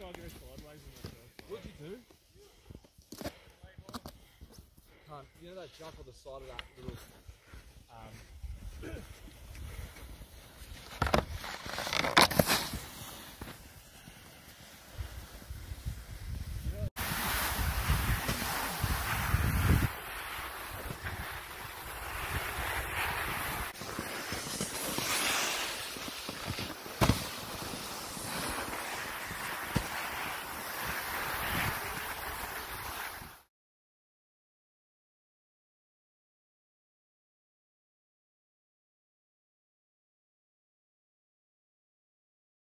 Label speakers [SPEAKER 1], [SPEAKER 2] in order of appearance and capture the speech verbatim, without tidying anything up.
[SPEAKER 1] try to go sideways in the first.
[SPEAKER 2] What'd you do? Can't, you know that jump on the side of that little um,